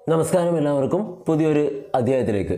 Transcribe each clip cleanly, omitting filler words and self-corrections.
നമസ്കാരം എല്ലാവർക്കും പുതിയൊരു അധ്യായത്തിലേക്ക്.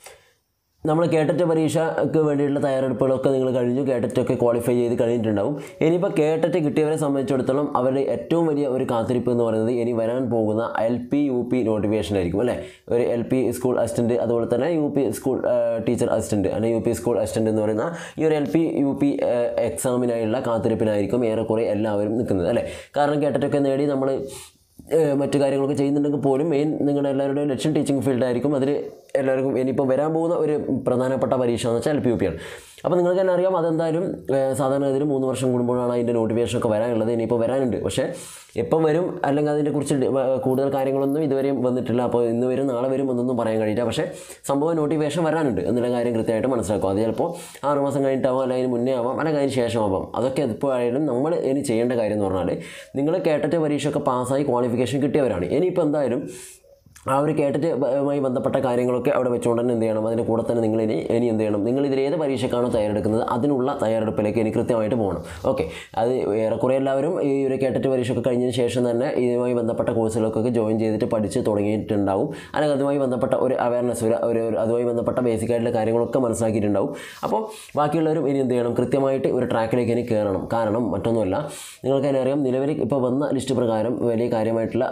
നമ്മൾ KTET പരീക്ഷയ്ക്ക് വേണ്ടിയിട്ടുള്ള തയ്യാറെടുപ്പുകളൊക്കെ നിങ്ങൾ കഴിഞ്ഞു. KTET ഒക്കെ ക്വാളിഫൈ ചെയ്ത് കഴിഞ്ഞിട്ടുണ്ടാവും. ഇനിയിപ്പോൾ KTET കിട്ടിയവരെ സംബന്ധിച്ചിടത്തോളം അവരുടെ ഏറ്റവും വലിയ ഒരു കാത്തിരിപ്പ് എന്ന് പറയുന്നത് ഇനി വരാൻ പോകുന്ന LP UP നോട്ടിഫിക്കേഷൻ ആയിരിക്കും അല്ലേ. ഒരു LP സ്കൂൾ അസിസ്റ്റൻറ്റ്, അതുപോലെ തന്നെ UP സ്കൂൾ ടീച്ചർ അസിസ്റ്റൻറ്റ് അല്ലെങ്കിൽ UP സ്കൂൾ അസിസ്റ്റൻറ്റ് എന്ന് പറയുന്ന ഈ ഒരു LP UP എക്സാമിനായുള്ള കാത്തിരിപ്പിനായിരിക്കും ഏറെക്കുറെ എല്ലാവരും നിൽക്കുന്നത് അല്ലേ. കാരണം KTET ഒക്കെ നേടി നമ്മൾ മറ്റു കാര്യങ്ങളൊക്കെ ചെയ്യുന്നുണ്ടെങ്കിൽ പോലും മെയിൻ നിങ്ങളുടെ എല്ലാവരുടെയും ലക്ഷ്യം ടീച്ചിങ് ഫീൽഡായിരിക്കും. അതിൽ എല്ലാവർക്കും ഇനിയിപ്പോൾ വരാൻ പോകുന്ന ഒരു പ്രധാനപ്പെട്ട പരീക്ഷ എന്ന് വെച്ചാൽ LP UP ആണ്. അപ്പോൾ നിങ്ങൾക്ക് തന്നെ അറിയാം, അതെന്തായാലും സാധാരണ ഇതിൽ 3 വർഷം കൂടുമ്പോഴാണ് അതിൻ്റെ നോട്ടിഫിക്കേഷനൊക്കെ വരാനുള്ളത്. ഇനിയിപ്പോൾ വരാനുണ്ട്, പക്ഷേ എപ്പം വരും അല്ലെങ്കിൽ അതിനെക്കുറിച്ച് കൂടുതൽ കാര്യങ്ങളൊന്നും ഇതുവരെയും വന്നിട്ടില്ല. അപ്പോൾ ഇന്ന് വരും നാളെ വരും എന്നൊന്നും പറയാൻ കഴിയില്ല. പക്ഷേ സംഭവം നോട്ടിഫിക്കേഷൻ വരാനുണ്ട് എന്നുള്ള കാര്യം കൃത്യമായിട്ട് മനസ്സിലാക്കും. അത് ചിലപ്പോൾ 6 മാസം കഴിഞ്ഞിട്ടാവാം, അല്ലെങ്കിൽ അതിന് മുന്നേ ആവാം, അല്ലെങ്കിൽ അതിന് ശേഷമാവാം. അതൊക്കെ എപ്പോഴായാലും നമ്മൾ ഇനി ചെയ്യേണ്ട കാര്യം എന്ന് പറഞ്ഞാൽ, നിങ്ങൾ KTET പരീക്ഷയൊക്കെ പാസ്സായി ക്വാളിഫിക്കേഷൻ കിട്ടിയവരാണ്. ഇനിയിപ്പോൾ എന്തായാലും ആ ഒരു KTETമായി ബന്ധപ്പെട്ട കാര്യങ്ങളൊക്കെ അവിടെ വെച്ചുകൊണ്ട് തന്നെ എന്ത് ചെയ്യണം, അതിൻ്റെ കൂടെ തന്നെ നിങ്ങൾ ഇനി എന്ത് ചെയ്യണം, നിങ്ങൾ ഇതിലേത് പരീക്ഷയ്ക്കാണോ തയ്യാറെടുക്കുന്നത് അതിനുള്ള തയ്യാറെടുപ്പിലേക്ക് ഇനി കൃത്യമായിട്ട് പോകണം. ഓക്കെ, അത് ഏറെക്കുറെ എല്ലാവരും ഈ ഒരു KTET പരീക്ഷയൊക്കെ കഴിഞ്ഞതിന് ശേഷം തന്നെ ഇതുമായി ബന്ധപ്പെട്ട കോഴ്സുകൾക്കൊക്കെ ജോയിൻ ചെയ്തിട്ട് പഠിച്ച് തുടങ്ങിയിട്ടുണ്ടാവും. അല്ലെങ്കിൽ അതുമായി ബന്ധപ്പെട്ട ഒരു അവയർനെസ്, ഒരു അതുമായി ബന്ധപ്പെട്ട ബേസിക് ആയിട്ടുള്ള കാര്യങ്ങളൊക്കെ മനസ്സിലാക്കിയിട്ടുണ്ടാവും. അപ്പോൾ ബാക്കിയുള്ളവരും ഇനി എന്ത് ചെയ്യണം, കൃത്യമായിട്ട് ഒരു ട്രാക്കിലേക്ക് ഇനി കയറണം. കാരണം മറ്റൊന്നുമല്ല, നിങ്ങൾക്ക് തന്നെ അറിയാം, നിലവിൽ ഇപ്പോൾ വന്ന ലിസ്റ്റ് പ്രകാരം വലിയ കാര്യമായിട്ടുള്ള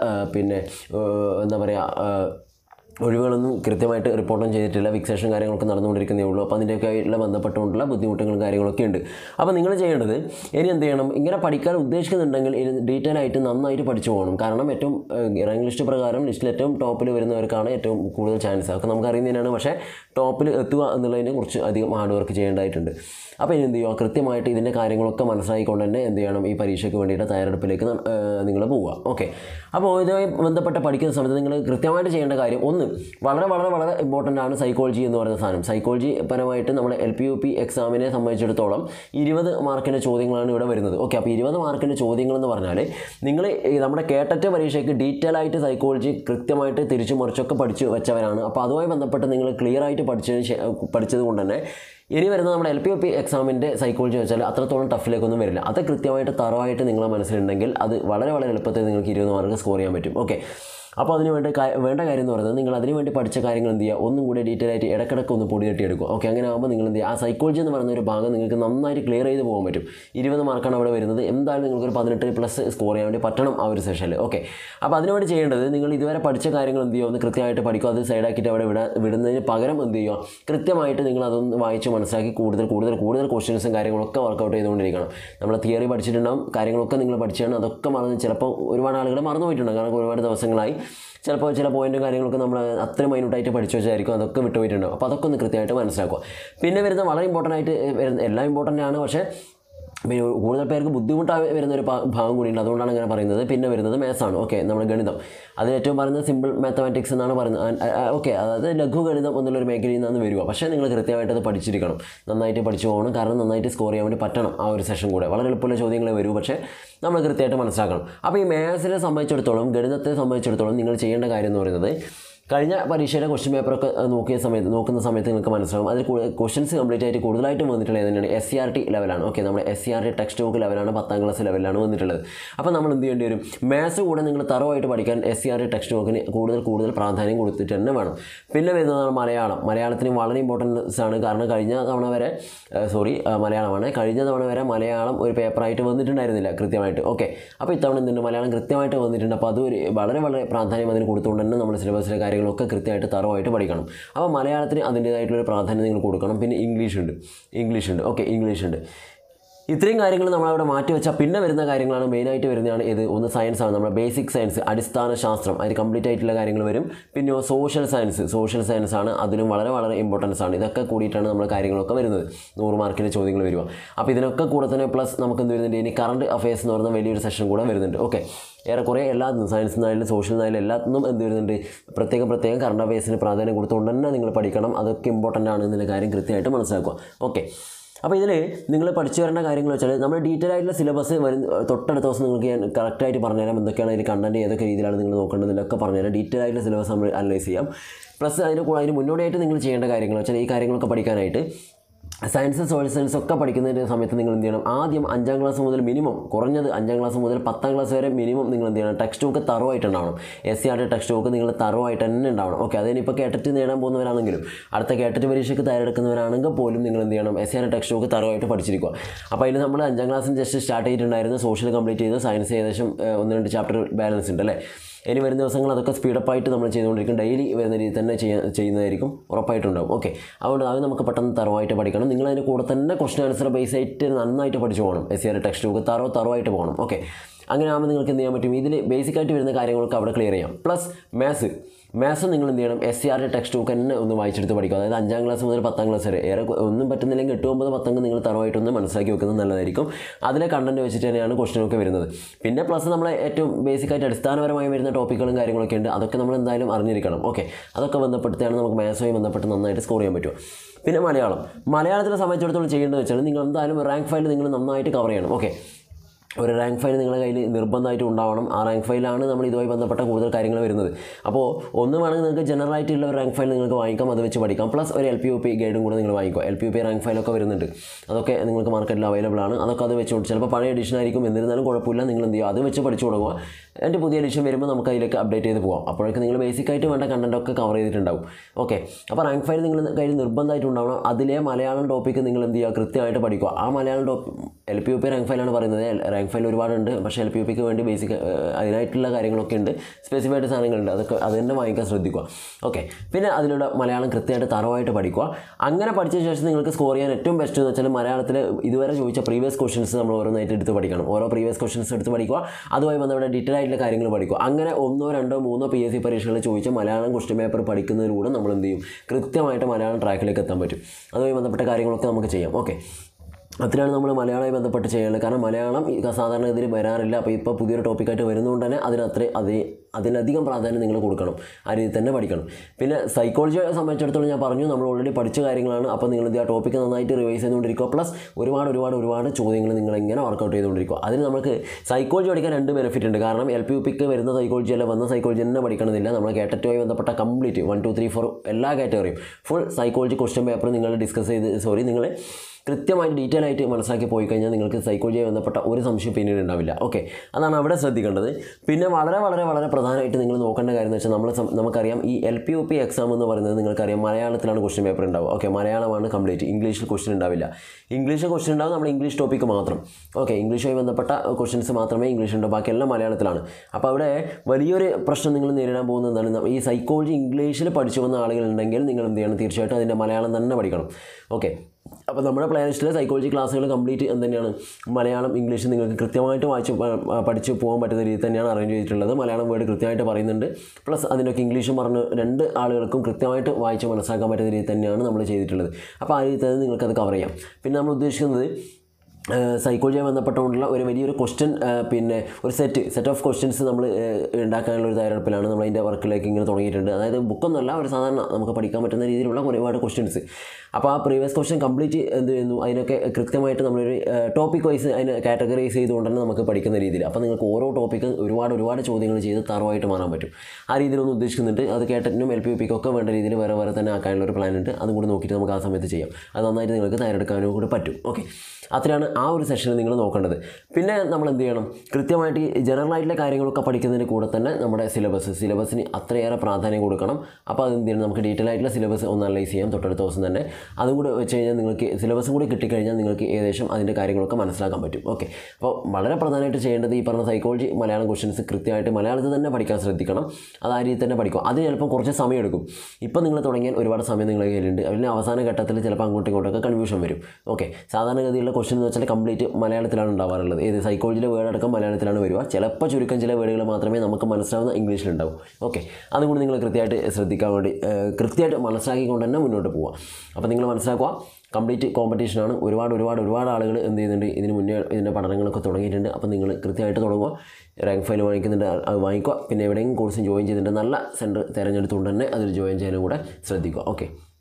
എന്താ പറയുക ഒഴിവുകളൊന്നും കൃത്യമായിട്ട് റിപ്പോർട്ടും ചെയ്തിട്ടില്ല. ഫിക്സേഷൻ കാര്യങ്ങളൊക്കെ നടന്നുകൊണ്ടിരിക്കുന്നേ ഉള്ളൂ. അപ്പോൾ അതിൻ്റെയൊക്കെയായിട്ടുള്ള ബന്ധപ്പെട്ടുകൊണ്ടുള്ള ബുദ്ധിമുട്ടുകളും കാര്യങ്ങളൊക്കെ ഉണ്ട്. അപ്പോൾ നിങ്ങൾ ചെയ്യേണ്ടത് ഇനി എന്ത് ചെയ്യണം, ഇങ്ങനെ പഠിക്കാൻ ഉദ്ദേശിക്കുന്നുണ്ടെങ്കിൽ ഇനി ഡീറ്റെയിൽ ആയിട്ട് നന്നായിട്ട് പഠിച്ചു പോകണം. കാരണം ഏറ്റവും റാങ്ക് ലിസ്റ്റ് പ്രകാരം ലിസ്റ്റിൽ ഏറ്റവും ടോപ്പിൽ വരുന്നവർക്കാണ് ഏറ്റവും കൂടുതൽ ചാൻസ്. അതൊക്കെ നമുക്ക് അറിയുന്നതിനാണ്. പക്ഷേ ടോപ്പിൽ എത്തുക എന്നുള്ളതിനെ കുറിച്ച് അധികം ഹാർഡ് വർക്ക് ചെയ്യേണ്ടതായിട്ടുണ്ട്. അപ്പോൾ ഇനി എന്ത് ചെയ്യുക, കൃത്യമായിട്ട് ഇതിൻ്റെ കാര്യങ്ങളൊക്കെ മനസ്സിലാക്കിക്കൊണ്ട് തന്നെ എന്ത് ചെയ്യണം, ഈ പരീക്ഷയ്ക്ക് വേണ്ടിയിട്ട് തയ്യാറെടുപ്പിലേക്ക് നിങ്ങൾ പോവുക. ഓക്കെ, അപ്പോൾ ഇതുമായി ബന്ധപ്പെട്ട് പഠിക്കുന്ന സമയത്ത് നിങ്ങൾ കൃത്യമായിട്ട് ചെയ്യേണ്ട കാര്യം വളരെ വളരെ വളരെ ഇമ്പോർട്ടൻ്റ് ആണ് സൈക്കോളജി എന്ന് പറയുന്ന സാധനം. സൈക്കോളജി പരമായിട്ട് നമ്മുടെ LP UP എക്സാമിനെ സംബന്ധിച്ചിടത്തോളം 20 മാർക്കിൻ്റെ ചോദ്യങ്ങളാണ് ഇവിടെ വരുന്നത്. ഓക്കെ, അപ്പോൾ 20 മാർക്കിൻ്റെ ചോദ്യങ്ങളെന്ന് പറഞ്ഞാൽ നിങ്ങൾ നമ്മുടെ KTET പരീക്ഷയ്ക്ക് ഡീറ്റെയിൽ ആയിട്ട് സൈക്കോളജി കൃത്യമായിട്ട് തിരിച്ചു മറിച്ചൊക്കെ പഠിച്ചു വെച്ചവരാണ്. അപ്പോൾ അതുമായി ബന്ധപ്പെട്ട് നിങ്ങൾ ക്ലിയർ ആയിട്ട് പഠിച്ചത് കൊണ്ട് തന്നെ ഇനി വരുന്ന നമ്മുടെ LP UP എക്സാമിൻ്റെ സൈക്കോളജി വെച്ചാൽ അത്രത്തോളം ടഫിലേക്കൊന്നും വരില്ല. അത് കൃത്യമായിട്ട് തറവായിട്ട് നിങ്ങളെ മനസ്സിലുണ്ടെങ്കിൽ അത് വളരെ വളരെ എളുപ്പത്തിൽ നിങ്ങൾക്ക് 20 മാർക്ക് സ്കോർ ചെയ്യാൻ പറ്റും. ഓക്കെ, അപ്പോൾ അതിന് വേണ്ട കാര്യം എന്ന് പറയുന്നത്, നിങ്ങൾ അതിന് വേണ്ടി പഠിച്ച കാര്യങ്ങൾ എന്ത് ചെയ്യുക, ഒന്നും കൂടി ഡീറ്റെയിൽ ആയിട്ട് ഇടയ്ക്കിടയ്ക്ക് ഒന്ന് പൊടി തട്ടിയെടുക്കുക. ഓക്കെ, അങ്ങനെ ആകുമ്പോൾ നിങ്ങൾ എന്ത് ചെയ്യുക, ആ സൈക്കോളജി എന്ന് പറയുന്ന ഒരു ഭാഗം നിങ്ങൾക്ക് നന്നായിട്ട് ക്ലിയർ ചെയ്ത് പോകാൻ പറ്റും. 20 മാർക്കാണ് അവിടെ വരുന്നത്. എന്തായാലും നിങ്ങൾക്കൊരു 18+ സ്കോർ ചെയ്യാൻ വേണ്ടി പറ്റണം ആ ഒരു സെഷനിൽ. ഓക്കെ, അപ്പോൾ അതിനുവേണ്ടി ചെയ്യേണ്ടത്, നിങ്ങൾ ഇതുവരെ പഠിച്ച കാര്യങ്ങൾ എന്ത് ചെയ്യുക, ഒന്ന് കൃത്യമായിട്ട് പഠിക്കുക. അത് സൈഡാക്കിയിട്ട് അവിടെ വിടുന്നതിന് പകരം എന്ത് ചെയ്യുക, കൃത്യമായിട്ട് നിങ്ങൾ അതൊന്ന് വായിച്ച് മനസ്സിലാക്കി കൂടുതൽ ക്വസ്റ്റ്യൻസും കാര്യങ്ങളൊക്കെ വർക്കൗട്ട് ചെയ്തുകൊണ്ടിരിക്കണം. നമ്മൾ തിയറി പഠിച്ചിട്ടുണ്ടാകും, കാര്യങ്ങളൊക്കെ നിങ്ങൾ പഠിച്ചാണ്, അതൊക്കെ മറന്ന് ചിലപ്പോൾ ഒരുപാട് ആളുകൾ മറന്നു പോയിട്ടുണ്ടാകും. കാരണം ഒരുപാട് ദിവസങ്ങളായി ചിലപ്പോൾ ചില പോയിൻറ്റും കാര്യങ്ങളൊക്കെ നമ്മൾ അത്ര മൈന്യൂട്ടായിട്ട് പഠിച്ചു വെച്ചായിരിക്കും, അതൊക്കെ വിട്ടുപോയിട്ടുണ്ടാകും. അപ്പോൾ അതൊക്കെ ഒന്ന് കൃത്യമായിട്ട് മനസ്സിലാക്കുക. പിന്നെ വരുന്ന വളരെ ഇമ്പോർട്ടൻ്റ് ആയിട്ട് എല്ലാം ഇമ്പോർട്ടൻ്റ് ആണ്, പക്ഷേ കൂടുതൽ പേർക്ക് ബുദ്ധിമുട്ടായി വരുന്നൊരു ഭാഗം കൂടിയുണ്ട്. അതുകൊണ്ടാണ് അങ്ങനെ പറയുന്നത്. പിന്നെ വരുന്നത് മാത്സാണ്. ഓക്കെ, നമ്മുടെ ഗണിതം, അതിൽ ഏറ്റവും പറയുന്നത് സിമ്പിൾ മാത്തമാറ്റിക്സ് എന്നാണ് പറയുന്നത്. ഓക്കെ, അതായത് ലഘു ഗണിതം എന്നുള്ളൊരു മേഖലയിൽ നിന്നാണ് വരിക. പക്ഷേ നിങ്ങൾ കൃത്യമായിട്ട് അത് പഠിച്ചിരിക്കണം, നന്നായിട്ട് പഠിച്ചു പോകണം. കാരണം നന്നായിട്ട് സ്കോർ ചെയ്യാൻ വേണ്ടി പറ്റണം ആ ഒരു സെഷൻ കൂടെ. വളരെ എളുപ്പമുള്ള ചോദ്യങ്ങളെ വരൂ, പക്ഷേ നമ്മൾ കൃത്യമായിട്ട് മനസ്സിലാക്കണം. അപ്പോൾ ഈ മാത്സിനെ സംബന്ധിച്ചിടത്തോളം, ഗണിതത്തെ സംബന്ധിച്ചിടത്തോളം നിങ്ങൾ ചെയ്യേണ്ട കാര്യം എന്ന് പറയുന്നത്, കഴിഞ്ഞ പരീക്ഷയിലെ ക്വസ്റ്റ്യൻ പേപ്പറൊക്കെ നോക്കുന്ന സമയത്ത് നിങ്ങൾക്ക് മനസ്സിലാവും, അതിൽ ക്വസ്റ്റ്യൻസ് കംപ്ലീറ്റ് ആയിട്ട് കൂടുതലായിട്ട് വന്നിട്ടുള്ളത് ഏതാണ്, SCRT ലെവലാണ്. ഓക്കെ, നമ്മുടെ SCRT ടെക്സ്റ്റ് ബുക്ക് ലെവലാണ്, 10ാം ക്ലാസ് ലെവലിലാണ് വന്നിട്ടുള്ളത്. അപ്പോൾ നമ്മൾ എന്ത് ചെയ്യേണ്ടി വരും, മാത്സ് കൂടെ നിങ്ങൾ തറവായിട്ട് പഠിക്കാൻ SCRT ടെക്സ്റ്റ് ബുക്കിന് കൂടുതൽ പ്രാധാന്യം കൊടുത്തിട്ട് തന്നെ വേണം. പിന്നെ വരുന്നതാണ് മലയാളത്തിന് വളരെ ഇമ്പോർട്ടൻസ് ആണ്. കാരണം കഴിഞ്ഞ തവണ വരെ മലയാളം ഒരു പേപ്പറായിട്ട് വന്നിട്ടുണ്ടായിരുന്നില്ല കൃത്യമായിട്ട്. ഓക്കെ, അപ്പോൾ ഇത്തവണ എന്തുണ്ട്, മലയാളം കൃത്യമായിട്ട് വന്നിട്ടുണ്ട്. അപ്പോൾ അത് വളരെ വളരെ പ്രാധാന്യം അതിന് കൊടുത്തുകൊണ്ട് തന്നെ നമ്മുടെ സിലബസിലെ കാര്യങ്ങളൊക്കെ കൃത്യമായിട്ട് തറവായിട്ട് പഠിക്കണം. അപ്പോൾ മലയാളത്തിന് അതിൻ്റേതായിട്ടുള്ളൊരു പ്രാധാന്യം നിങ്ങൾ കൊടുക്കണം. പിന്നെ ഇംഗ്ലീഷ് ഉണ്ട്. ഓക്കെ, ഇംഗ്ലീഷ് ഉണ്ട്. ഇത്രയും കാര്യങ്ങൾ നമ്മളവിടെ മാറ്റി വെച്ചാൽ പിന്നെ വരുന്ന കാര്യങ്ങളാണ് മെയിനായിട്ട് വരുന്നതാണ്. ഒന്ന് സയൻസാണ്, നമ്മുടെ ബേസിക് സയൻസ്, അടിസ്ഥാന ശാസ്ത്രം, അതിൽ കംപ്ലീറ്റ് ആയിട്ടുള്ള കാര്യങ്ങൾ വരും. പിന്നെ സോഷ്യൽ സയൻസ് ആണ്, അതിലും വളരെ വളരെ ഇമ്പോർട്ടൻസ് ആണ്. ഇതൊക്കെ കൂടിയിട്ടാണ് നമ്മുടെ കാര്യങ്ങളൊക്കെ വരുന്നത്. 100 മാർക്കിൻ്റെ ചോദ്യങ്ങൾ വരിക. അപ്പോൾ ഇതിനൊക്കെ കൂടെ തന്നെ പ്ലസ് നമുക്ക് എന്ത് വരുന്നുണ്ട്, ഇനി കറണ്ട് അഫയേഴ്സ് എന്ന് പറയുന്ന വലിയൊരു സെഷൻ കൂടെ വരുന്നുണ്ട്. ഓക്കെ, ഏറെക്കുറെ എല്ലാത്തിനും, സയൻസ് എന്നായാലും സോഷ്യൽ എന്നായാലും എല്ലാത്തിനും എന്ത് വരുന്നുണ്ട്, പ്രത്യേകം കറണ്ട് അഫയേഴ്സിന് പ്രാധാന്യം കൊടുത്തുകൊണ്ട് തന്നെ നിങ്ങൾ പഠിക്കണം. അതൊക്കെ ഇമ്പോർട്ടൻ്റ് ആണ് എന്നുള്ള കാര്യം കൃത്യമായിട്ട് മനസ്സിലാക്കുക. ഓക്കെ, അപ്പോൾ ഇതിൽ നിങ്ങൾ പഠിച്ചു വരേണ്ട കാര്യങ്ങൾ വെച്ചാൽ, നമ്മൾ ഡീറ്റെയിൽ ആയിട്ടുള്ള സിലബസ് തൊട്ടടുത്ത ദിവസം നിങ്ങൾക്ക് ഞാൻ കറക്റ്റായിട്ട് പറഞ്ഞുതരാം. എന്തൊക്കെയാണ് ഇതിൽ കണ്ടൻറ്റ്, ഏതൊക്കെ രീതിയിലാണ് നിങ്ങൾ നോക്കേണ്ടതിലൊക്കെ പറഞ്ഞുതരാം. ഡീറ്റെയിൽ ആയിട്ടുള്ള സിലബസ് നമ്മൾ അനലൈസ് ചെയ്യാം. പ്ലസ് അതിന് മുന്നോടിയായിട്ട് നിങ്ങൾ ചെയ്യേണ്ട കാര്യങ്ങൾ വെച്ചാൽ, ഈ കാര്യങ്ങളൊക്കെ പഠിക്കാനായിട്ട് സയൻസ് സോഷ്യൽ സയൻസ് ഒക്കെ പഠിക്കുന്നതിൻ്റെ സമയത്ത് നിങ്ങൾ എന്ത് ചെയ്യണം, ആദ്യം 5ാം ക്ലാസ് മുതൽ മിനിമം കുറഞ്ഞത് 5ാം ക്ലാസ് മുതൽ 10ാം ക്ലാസ് വരെ മിനിമം നിങ്ങൾ എന്ത് ചെയ്യണം, ടെക്സ്റ്റ് ബുക്ക് തറവായിട്ടുണ്ടാവണം. SCRT ടെക്സ്റ്റ് ബുക്ക് നിങ്ങൾ തറവായിട്ട് തന്നെ ഉണ്ടാവണം. ഓക്കെ, അതിനിപ്പോൾ KTET നേടാൻ പോകുന്നവരാണെങ്കിലും അടുത്ത KTET പരീക്ഷയ്ക്ക് തയ്യാറെടുക്കുന്നവരാണെങ്കിൽ പോലും നിങ്ങൾ എന്ത് ചെയ്യണം, SCRT ടെക്സ്റ്റ് ബുക്ക് തറവായിട്ട് പഠിച്ചിരിക്കുക. അപ്പോൾ അതിൽ നമ്മൾ 5ാം ക്ലാസ്സിന് ജസ്റ്റ് സ്റ്റാർട്ട് ചെയ്തിട്ടുണ്ടായിരുന്നു. സോഷ്യൽ കംപ്ലീറ്റ് ചെയ്ത് സയൻസ് ഏകദേശം 1-2 ചാപ്റ്റർ ബാലൻസ് ഉണ്ട് അല്ലേ. ഇനി വരുന്ന ദിവസങ്ങൾ അതൊക്കെ സ്പീഡപ്പായിട്ട് നമ്മൾ ചെയ്തുകൊണ്ടിരിക്കും. ഡെയിലി വരുന്ന രീതിയിൽ തന്നെ ചെയ്യുന്നതായിരിക്കും, ഉറപ്പായിട്ടുണ്ടാവും. ഓക്കെ, അതുകൊണ്ട് അത് നമുക്ക് പെട്ടെന്ന് തറവായിട്ട് പഠിക്കണം. നിങ്ങൾ അതിൻ്റെ കൂടെ തന്നെ ക്വസ്റ്റൻ ആൻസർ ബേസ് ആയിട്ട് നന്നായിട്ട് പഠിച്ചു പോകണം. SCRT ടെക്സ്റ്റ് ബുക്ക് തറവായിട്ട് പോകണം. ഓക്കെ, അങ്ങനെ ആകുമ്പോൾ നിങ്ങൾക്ക് എന്ത് ചെയ്യാൻ പറ്റും, ഇതിൽ ബേസിക്കായിട്ട് വരുന്ന കാര്യങ്ങളൊക്കെ അവിടെ ക്ലിയർ ചെയ്യാം. പ്ലസ് മാത്സ് നിങ്ങൾ എന്ത് ചെയ്യണം, SCRT ടെക്സ്റ്റ് ബുക്ക് തന്നെ ഒന്ന് വായിച്ചെടുത്ത് പഠിക്കുക. അതായത് 5ാം ക്ലാസ് മുതൽ 10ാം ക്ലാസ് വരെ ഒന്നും പറ്റുന്നില്ലെങ്കിൽ 8, 9, 10 നിങ്ങൾ തറവായിട്ടൊന്ന് മനസ്സിലാക്കി വെക്കുന്നത് നല്ലതായിരിക്കും. അതിലെ കണ്ടന്റ് വെച്ചിട്ട് തന്നെയാണ് ക്വസ്റ്റനൊക്കെ വരുന്നത്. പിന്നെ പ്ലസ് നമ്മളെ ഏറ്റവും ബേസിക്കായിട്ട് അടിസ്ഥാനപരമായി വരുന്ന ടോപ്പിക്കുകളും കാര്യങ്ങളൊക്കെ ഉണ്ട്. അതൊക്കെ നമ്മൾ എന്തായാലും അറിഞ്ഞിരിക്കണം. ഓക്കെ, അതൊക്കെ ബന്ധപ്പെടുത്തിയാണ് നമുക്ക് മാത്സുമായി ബന്ധപ്പെട്ട് നന്നായിട്ട് സ്കോർ ചെയ്യാൻ പറ്റും. പിന്നെ മലയാളത്തിനെ സംബന്ധിച്ചിടത്തോളം ചെയ്യേണ്ടത് വെച്ചാൽ നിങ്ങൾ എന്തായാലും റാങ്ക് ഫയൽ നിങ്ങൾ നന്നായിട്ട് കവർ ചെയ്യണം. ഓക്കെ, ഒരു റാങ്ക് ഫയൽ നിങ്ങളുടെ കയ്യിൽ നിർബന്ധമായിട്ട് ഉണ്ടാവണം. ആ റാങ്ക് ഫയലാണ് നമ്മൾ ഇതുമായി ബന്ധപ്പെട്ട കൂടുതൽ കാര്യങ്ങൾ വരുന്നത്. അപ്പോൾ ഒന്ന് വേണമെങ്കിൽ നിങ്ങൾക്ക് ജനറൽ ആയിട്ടുള്ള ഒരു റാങ്ക് ഫയൽ നിങ്ങൾക്ക് വാങ്ങിക്കാം, അത് വെച്ച് പഠിക്കാം. പ്ലസ് ഒരു LPUP ഗൈഡും കൂടെ നിങ്ങൾ വാങ്ങിക്കുക. LPUP റാങ്ക് ഫയലൊക്കെ വരുന്നുണ്ട്, അതൊക്കെ നിങ്ങൾക്ക് മാർക്കറ്റിൽ അവൈലബിൾ ആണ്. അതൊക്കെ അത് വെച്ച് ചിലപ്പോൾ പഴയ എഡിഷൻ ആയിരിക്കും, എന്നിരുന്നാലും കുഴപ്പമില്ല. നിങ്ങൾ എന്ത് ചെയ്യുക, അത് വെച്ച് പഠിച്ചു തുടങ്ങുക. എൻ്റെ പുതിയ എഡിഷൻ വരുമ്പോൾ നമുക്ക് അതിലേക്ക് അപ്ഡേറ്റ് ചെയ്ത് പോകാം. അപ്പോഴേക്ക് നിങ്ങൾ ബേസിക്കായിട്ട് വേണ്ട കണ്ടൻറ്റൊക്കെ കവർ ചെയ്തിട്ടുണ്ടാവും. ഓക്കെ, അപ്പോൾ റാങ്ക് ഫയൽ നിങ്ങൾ കയ്യിൽ നിർബന്ധമായിട്ട് ഉണ്ടാവണം. അതിലെ മലയാളം ടോപ്പിക്ക് നിങ്ങൾ എന്ത് ചെയ്യുക, കൃത്യമായിട്ട് പഠിക്കുക. ആ മലയാളം LPUP റാങ്ക് ഫയലാണ് പറയുന്നത്. റാങ്ക് ഫയൽ ഒരുപാടുണ്ട്, പക്ഷേ LPUPക്ക് വേണ്ടി ബേസിക് അതിനായിട്ടുള്ള കാര്യങ്ങളൊക്കെ ഉണ്ട്, സ്പെസിഫൈഡ് സാധനങ്ങളുണ്ട്. അതൊക്കെ അത് തന്നെ വാങ്ങിക്കാൻ ശ്രദ്ധിക്കുക. ഓക്കെ, പിന്നെ അതിലൂടെ മലയാളം കൃത്യമായിട്ട് തറവായിട്ട് പഠിക്കുക. അങ്ങനെ പഠിച്ച ശേഷം നിങ്ങൾക്ക് സ്കോർ ചെയ്യാൻ ഏറ്റവും ബെസ്റ്റ് എന്ന് വെച്ചാൽ മലയാളത്തിൽ ഇതുവരെ ചോദിച്ച പ്രീവിയസ് ക്വസ്റ്റൻസ് നമ്മൾ ഓരോന്നായിട്ട് എടുത്ത് പഠിക്കണം. ഓരോ പ്രീവിയസ് ക്വസ്റ്റൻസ് എടുത്ത് പഠിക്കുക. അതുമായി ബന്ധപ്പെട്ട ഡീറ്റെയിൽ ആയിട്ടുള്ള കാര്യങ്ങൾ പഠിക്കുക. അങ്ങനെ 1, 2, 3 PSC പരീക്ഷകളിൽ ചോദിച്ച മലയാളം ക്വസ്റ്റ്യൻ പേപ്പർ പഠിക്കുന്നതിലൂടെ നമ്മൾ എന്ത് ചെയ്യും, കൃത്യമായിട്ട് മലയാളം ട്രാക്കിലേക്ക് എത്താൻ പറ്റും. അതുമായി ബന്ധപ്പെട്ട കാര്യങ്ങളൊക്കെ നമുക്ക് ചെയ്യാം. ഓക്കെ, അത്രയാണ് നമ്മൾ മലയാളമായി ബന്ധപ്പെട്ട് ചെയ്യേണ്ടത്. കാരണം മലയാളം സാധാരണ ഇതിൽ വരാറില്ല. അപ്പോൾ ഇപ്പോൾ പുതിയൊരു ടോപ്പിക്കായിട്ട് വരുന്നതുകൊണ്ട് തന്നെ അതിലധികം പ്രാധാന്യം നിങ്ങൾ കൊടുക്കണം. ആ രീതിയിൽ തന്നെ പഠിക്കണം. പിന്നെ സൈക്കോളജിയെ സംബന്ധിച്ചിടത്തോളം ഞാൻ പറഞ്ഞു, നമ്മൾ ഓൾറെഡി പഠിച്ച കാര്യങ്ങളാണ്. അപ്പോൾ നിങ്ങൾ ആ ടോപ്പിക്ക് നന്നായിട്ട് റിവൈസ് ചെയ്തുകൊണ്ടിരിക്കുക. പ്ലസ് ഒരുപാട് ചോദ്യങ്ങൾ നിങ്ങൾ ഇങ്ങനെ വർക്കൗട്ട് ചെയ്തുകൊണ്ടിരിക്കുക. അതിന് നമുക്ക് സൈക്കോളജി പഠിക്കാൻ 2 ബെനിഫിറ്റ് ഉണ്ട്. കാരണം LPUPക്ക് വരുന്ന സൈക്കോളജി അല്ല, വന്ന സൈക്കോളജി തന്നെ പഠിക്കണമെന്നില്ല. നമ്മൾ KTETുമായി ബന്ധപ്പെട്ട കംപ്ലീറ്റ് 1, 2, 3, 4 എല്ലാ കാറ്റഗറിയും ഫുൾ സൈക്കോളജി ക്വസ്റ്റ്യൻ പേപ്പർ നിങ്ങൾ നിങ്ങൾ കൃത്യമായിട്ട് ഡീറ്റെയിൽ ആയിട്ട് മനസ്സിലാക്കി പോയി കഴിഞ്ഞാൽ നിങ്ങൾക്ക് സൈക്കോളജിയുമായി ബന്ധപ്പെട്ട ഒരു സംശയം പിന്നീട് ഉണ്ടാവില്ല. ഓക്കെ, അതാണ് അവിടെ ശ്രദ്ധിക്കേണ്ടത്. പിന്നെ വളരെ പ്രധാനമായിട്ട് നിങ്ങൾ നോക്കേണ്ട കാര്യം എന്ന് വെച്ചാൽ നമുക്കറിയാം ഈ LPUP എക്സാം എന്ന് പറയുന്നത് നിങ്ങൾക്കറിയാം മലയാളത്തിലാണ് ക്വസ്റ്റ്യൻ പേപ്പർ ഉണ്ടാവുക. ഓക്കെ, മലയാളമാണ് കംപ്ലീറ്റ്, ഇംഗ്ലീഷിൽ ക്വസ്റ്റ്യൻ ഉണ്ടാവില്ല. ഇംഗ്ലീഷിൽ ക്വസ്റ്റ്യൻ ഉണ്ടാവും, നമ്മൾ ഇംഗ്ലീഷ് ടോപ്പിക്ക് മാത്രം. ഓക്കെ, ഇംഗ്ലീഷുമായി ബന്ധപ്പെട്ട ക്വസ്റ്റ്യൻസ് മാത്രമേ ഇംഗ്ലീഷ് ഉണ്ടാവും, ബാക്കിയെല്ലാം മലയാളത്തിലാണ്. അപ്പോൾ അവിടെ വലിയൊരു പ്രശ്നം നിങ്ങൾ നേരിടാൻ പോകുന്നതാണ് ഈ സൈക്കോളജി ഇംഗ്ലീഷിൽ പഠിച്ചു വന്ന ആളുകളുണ്ടെങ്കിൽ നിങ്ങൾ എന്ത് ചെയ്യണം, തീർച്ചയായിട്ടും അതിൻ്റെ മലയാളം തന്നെ പഠിക്കണം. ഓക്കെ, അപ്പോൾ നമ്മുടെ പ്ലേലിസ്റ്റിലെ സൈക്കോളജി ക്ലാസ്സുകൾ കംപ്ലീറ്റ് തന്നെയാണ് മലയാളം ഇംഗ്ലീഷ് നിങ്ങൾക്ക് കൃത്യമായിട്ട് പഠിച്ച് പോകാൻ പറ്റുന്ന രീതിയിൽ തന്നെയാണ് അറേഞ്ച് ചെയ്തിട്ടുള്ളത്. മലയാളം വേർഡ് കൃത്യമായിട്ട് പറയുന്നുണ്ട്. പ്ലസ് അതിനൊക്കെ ഇംഗ്ലീഷും പറഞ്ഞ് 2 ആളുകൾക്കും കൃത്യമായിട്ട് വായിച്ച് മനസ്സിലാക്കാൻ പറ്റുന്ന രീതിയിൽ തന്നെയാണ് നമ്മൾ ചെയ്തിട്ടുള്ളത്. അപ്പോൾ ആ രീതിയിൽ തന്നെ നിങ്ങൾക്കത് കവർ ചെയ്യാം. പിന്നെ നമ്മൾ ഉദ്ദേശിക്കുന്നത് സൈക്കോളജിയുമായി ബന്ധപ്പെട്ടുകൊണ്ടുള്ള ഒരു വലിയൊരു ക്വസ്റ്റ്യൻ, പിന്നെ ഒരു സെറ്റ് ഓഫ് ക്വസ്റ്റ്യൻസ് നമ്മൾ ഉണ്ടാക്കാനുള്ള ഒരു തയ്യാറെടുപ്പിലാണ്. നമ്മൾ അതിൻ്റെ വർക്കിലേക്ക് ഇങ്ങനെ തുടങ്ങിയിട്ടുണ്ട്. അതായത് ബുക്കൊന്നുമല്ല, ഒരു സാധാരണ നമുക്ക് പഠിക്കാൻ പറ്റുന്ന രീതിയിലുള്ള ഒരുപാട് ക്വസ്റ്റ്യൻസ്. അപ്പോൾ ആ പ്രീവിയസ് ക്വസ്റ്റ്യൻ കംപ്ലീറ്റ് എന്ത് ചെയ്യുന്നു, അതിനൊക്കെ കൃത്യമായിട്ട് നമ്മളൊരു ടോപ്പിക് വൈസ് അതിനെ കാറ്റഗറൈസ് ചെയ്തുകൊണ്ട് തന്നെ നമുക്ക് പഠിക്കുന്ന രീതിയിൽ. അപ്പോൾ നിങ്ങൾക്ക് ഓരോ ടോപ്പിക്ക് ഒരുപാട് ചോദ്യങ്ങൾ ചെയ്ത് തറവായിട്ട് മാറാൻ പറ്റും. ആ രീതിയിലൊന്നും ഉദ്ദേശിക്കുന്നുണ്ട്. അത് KTETനും LPUPക്കും ഒക്കെ വേണ്ട രീതിയിൽ വേറെ തന്നെ ആക്കാനുള്ള ഒരു പ്ലാൻ ഉണ്ട്. അതും കൂടി നോക്കിയിട്ട് നമുക്ക് ആ സമയത്ത് ചെയ്യാം. അത് നന്നായിട്ട് നിങ്ങൾക്ക് തയ്യാറെടുക്കാനും കൂടി പറ്റും. ഓക്കെ, അത്രയാണ് ആ ഒരു സെഷനിൽ നിങ്ങൾ നോക്കേണ്ടത്. പിന്നെ നമ്മൾ എന്ത് ചെയ്യണം, കൃത്യമായിട്ട് ഈ ജനറലായിട്ടുള്ള കാര്യങ്ങളൊക്കെ പഠിക്കുന്നതിന് കൂടെ തന്നെ നമ്മുടെ സിലബസിന് അത്രയേറെ പ്രാധാന്യം കൊടുക്കണം. അപ്പോൾ അത് എന്ത് ചെയ്യണം, നമുക്ക് ഡീറ്റെയിൽ ആയിട്ടുള്ള സിലബസ് ഒന്ന് അനലൈസ് ചെയ്യാം തൊട്ടടുത്ത ദിവസം തന്നെ. അതും കൂടെ വെച്ച് കഴിഞ്ഞാൽ നിങ്ങൾക്ക് സിലബസും കൂടി കിട്ടിക്കഴിഞ്ഞാൽ നിങ്ങൾക്ക് ഏകദേശം അതിൻ്റെ കാര്യങ്ങളൊക്കെ മനസ്സിലാക്കാൻ പറ്റും. ഓക്കെ, അപ്പോൾ വളരെ പ്രധാനമായിട്ട് ചെയ്യേണ്ടത് ഈ പറഞ്ഞ സൈക്കോളജി മലയാളം ക്വസ്റ്റ്യൻസ് കൃത്യമായിട്ട് മലയാളത്തിൽ തന്നെ പഠിക്കാൻ ശ്രദ്ധിക്കണം. അത് ആ രീതിയിൽ തന്നെ പഠിക്കും. അത് ചിലപ്പോൾ കുറച്ച് സമയം എടുക്കും. ഇപ്പോൾ നിങ്ങൾ തുടങ്ങിയാൽ ഒരുപാട് സമയം നിങ്ങളുടെ കയ്യിലുണ്ട്. അതിന് അവസാന ഘട്ടത്തിൽ ചിലപ്പോൾ അങ്ങോട്ടും ഇങ്ങോട്ടൊക്കെ കൺഫ്യൂഷൻ വരും. ഓക്കെ, സാധാരണഗതിയിലുള്ള ക്വസ്റ്റ്യൻ എന്ന് വെച്ചാൽ കംപ്ലീറ്റ് മലയാളത്തിലാണ് ഉണ്ടാവാറുള്ളത്. ഏത് സൈക്കോളജിയിലെ വേർഡ് അടക്കം മലയാളത്തിലാണ് വരിക. ചിലപ്പോൾ ചുരുക്കം ചില വേർഡുകൾ മാത്രമേ നമുക്ക് മനസ്സിലാവുന്ന ഇംഗ്ലീഷിലുണ്ടാവും. ഓക്കെ, അതുകൊണ്ട് നിങ്ങൾ കൃത്യമായിട്ട് ശ്രദ്ധിക്കാൻ വേണ്ടി കൃത്യമായിട്ട് മനസ്സിലാക്കിക്കൊണ്ട് തന്നെ മുന്നോട്ട് പോവുക. അപ്പോൾ നിങ്ങൾ മനസ്സിലാക്കുക, കംപ്ലീറ്റ് കോമ്പറ്റീഷനാണ്. ഒരുപാട് ആളുകൾ എന്ത് ചെയ്യുന്നുണ്ട്, ഇതിന് മുന്നേ ഇതിൻ്റെ പഠനങ്ങളൊക്കെ തുടങ്ങിയിട്ടുണ്ട്. അപ്പോൾ നിങ്ങൾ കൃത്യമായിട്ട് തുടങ്ങുക. റാങ്ക് ഫയൽ വാങ്ങിക്കുന്നുണ്ട്, അത് വാങ്ങിക്കുക. പിന്നെ എവിടെയെങ്കിലും കോഴ്സ് ജോയിൻ ചെയ്തിട്ടുണ്ട് നല്ല സെൻറ്റർ തിരഞ്ഞെടുത്തുകൊണ്ട് തന്നെ അതിൽ ജോയിൻ ചെയ്യാനും കൂടെ ശ്രദ്ധിക്കുക. ഓക്കെ.